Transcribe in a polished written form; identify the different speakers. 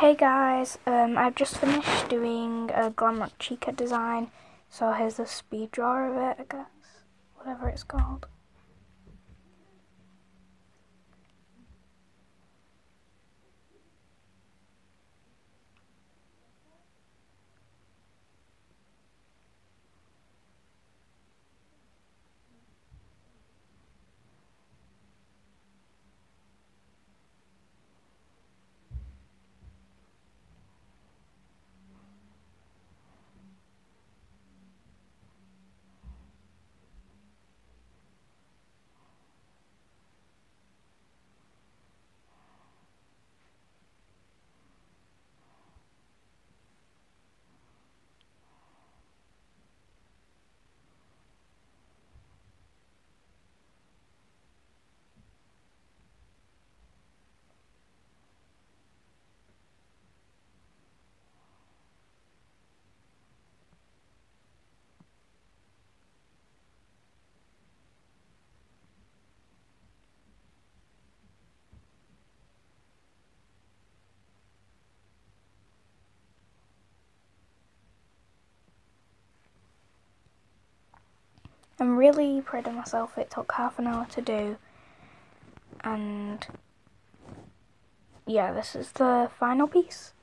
Speaker 1: Hey guys, I've just finished doing a Glamrock Chica design, so here's the speed draw of it, I guess, whatever it's called. I'm really proud of myself. It took half an hour to do, and yeah, this is the final piece.